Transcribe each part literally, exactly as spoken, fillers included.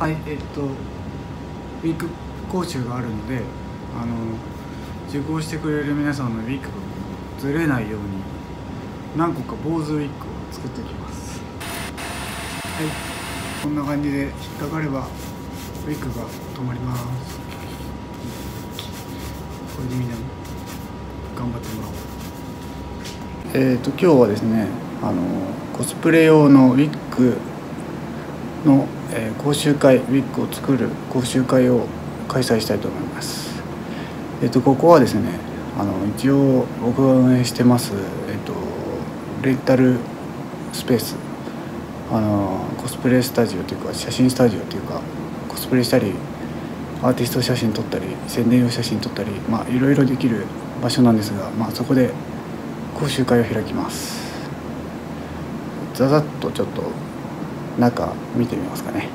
はい、えっとウィッグ講習があるので、あの受講してくれる皆さんのウィッグがずれないように何個か坊主ウィッグを作っておきます。はい、こんな感じで引っかかればウィッグが止まります。これでみんな頑張ってもらおう。えっと今日はですね、あのコスプレ用のウィッグの、えー、講習会、ウィッグを作る講習会を開催したいと思います。えっとここはですね、あの一応僕が運営してます、えっとレンタルスペース、あのコスプレスタジオというか写真スタジオというか、コスプレしたりアーティスト写真撮ったり宣伝用写真撮ったり、まあいろいろできる場所なんですが、まあそこで講習会を開きます。ざざっとちょっと中見てみますかね。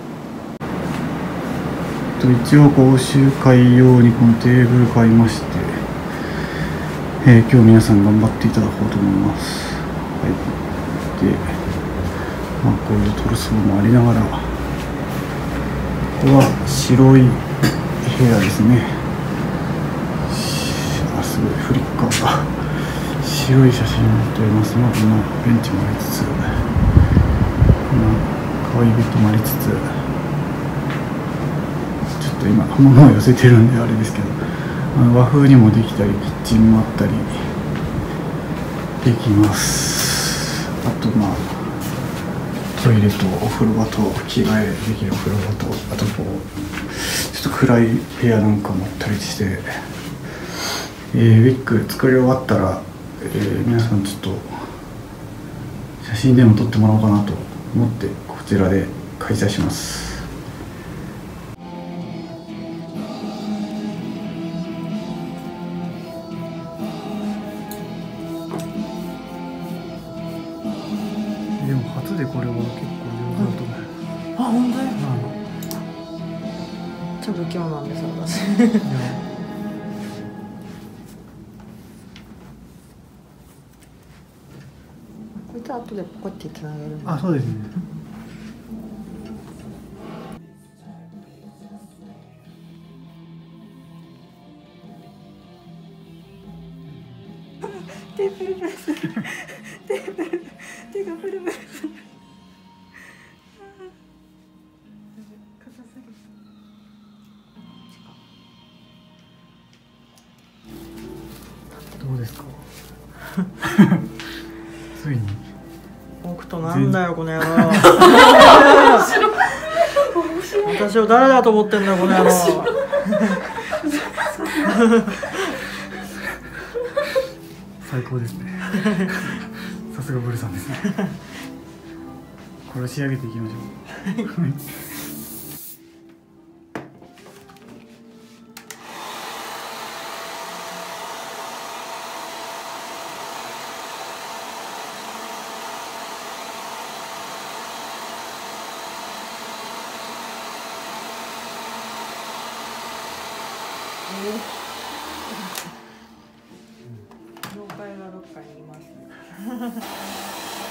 一応講習会用にこのテーブル買いまして、えー、今日皆さん頑張っていただこうと思います。はい、で、まあ、こういうトルソーもありながら、ここは白い部屋ですね。あ、すごいフリッカーが白い写真を撮れます。まあ、こんなベンチもありつつ、こんな可愛いベッドもありつつ、ちょっと今物を寄せてるんであれですけど、あの和風にもできたり、キッチンもあったりできます。あとまあトイレとお風呂場と着替えできるお風呂場と、あとこうちょっと暗い部屋なんかもあったりして、えー、ウィッグ作り終わったら、えー、皆さんちょっと写真でも撮ってもらおうかなと思ってこちらで開催します。でも初でこれは結構上手だと思う。 あ、本当に？ うん。 ちょっと不器用なんです私。 いやこいつは後でポコってつなげるの。 あ、そうですね。 手プルプルする。手プルプル、手がプルプルする。硬すぎる。 どうですか。ついに。 北斗なんだよこの野郎。私を誰だと思ってんだよこの野郎。 最高ですね。さすがブルさんですね。これを仕上げていきましょう。 妖怪がどっかにいますね。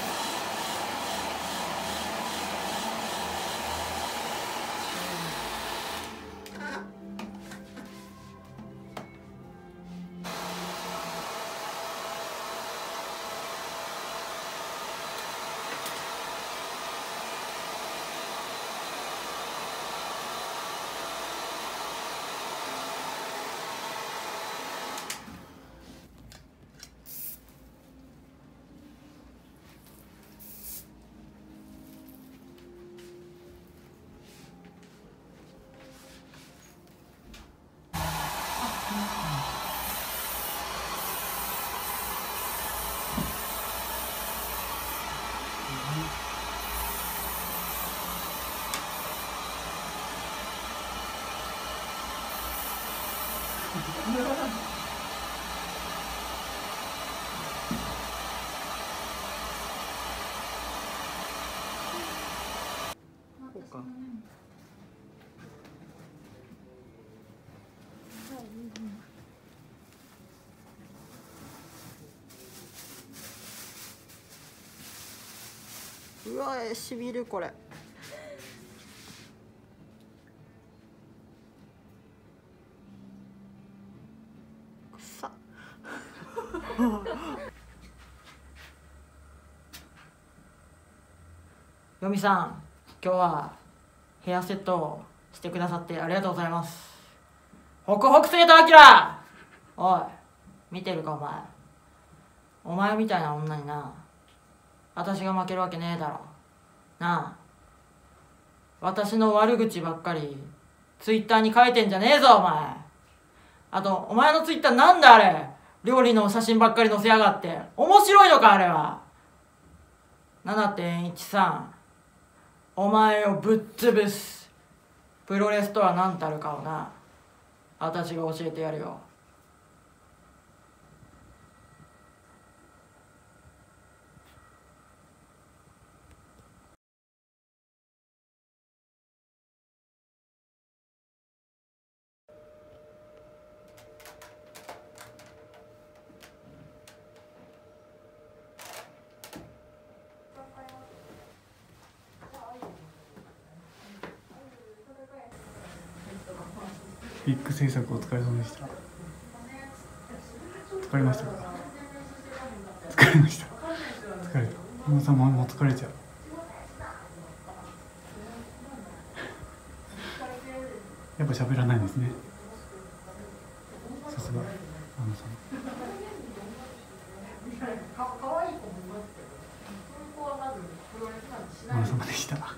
こうか。 うわ、しびるこれ。 よみさん、今日はヘアセットをしてくださってありがとうございます。ホクホク生徒あきら、おい見てるかお前。お前みたいな女にな、私が負けるわけねえだろなあ。私の悪口ばっかりツイッターに書いてんじゃねえぞお前。あとお前のツイッターなんだあれ、料理の写真ばっかり載せやがって。面白いのかあれは。 ななてんいちさん、 お前をぶっ潰すプロレスとは何たるかをな、私が教えてやるよ。 ウィッグ制作お疲れ様でした。疲れましたか？疲れました。疲れた。皆さんも疲れちゃう。やっぱ喋らないんですね。さすがあのさん。お疲れ様でした。はい、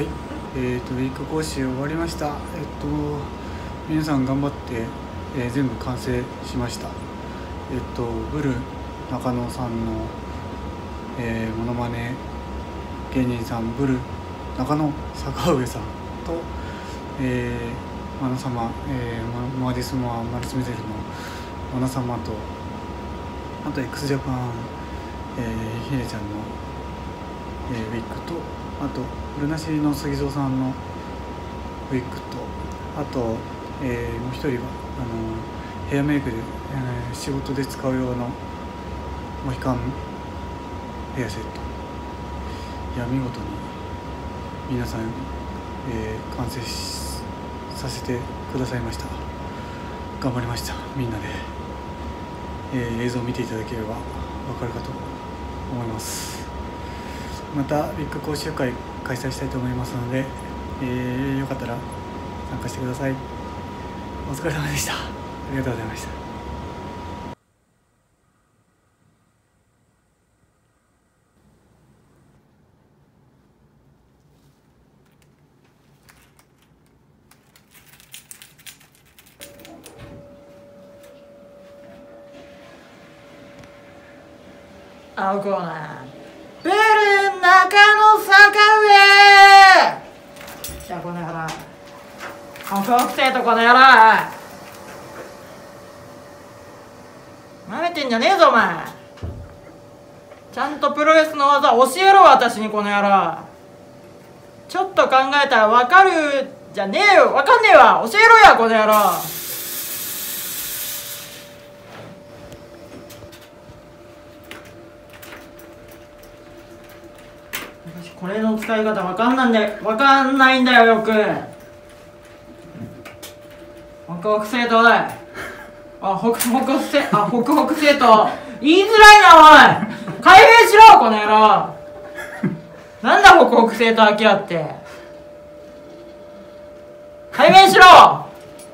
えっ、ー、とウィッグ講習終わりました。えっ、と皆さん頑張って、えー、全部完成しました。えっ、とブル中野さんの、えー、モノマネ芸人さん、ブル中野坂上さんと、えー、マナ様、えー、マディスモアマルチメゼルのマナ様と、あと x ジャパン、えー、ヒデちゃんの、えー、ウィッグと、あとルナシーの杉蔵さんのウィッグと、あと、えー、もう一人はあのヘアメイクで、えー、仕事で使う用のモヒカンヘアセット。いや見事に皆さん、えー、完成しさせてくださいました。頑張りました。みんなで、えー、映像を見ていただければわかるかと思います。またウィッグ講習会開催したいと思いますので、えー、よかったら参加してください。お疲れ様でした。ありがとうございました。 青コーナー、ブル中野坂上。じゃあこの野郎、ホクホク生徒この野郎、なめてんじゃねえぞお前。ちゃんとプロレスの技教えろ私にこの野郎。ちょっと考えたら分かるじゃねえよ。分かんねえわ、教えろやこの野郎。これの使い方わかんないんだよ、わかんないんだよよく。ホクホク生徒、おい。あ、ホクホク生、あ、ホクホク生徒。言いづらいなおい。解明しろこの野郎。なんだホクホク生徒アキラって。解明しろ。あ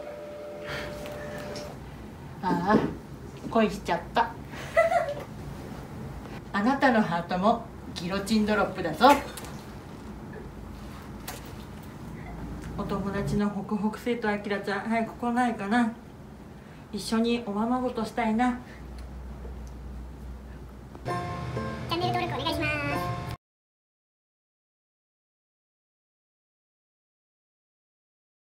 あ、恋しちゃった。あなたのハートもギロチンドロップだぞ。お友達のホクホク生徒あきらちゃん、早く来ないかな。一緒におままごとしたいな。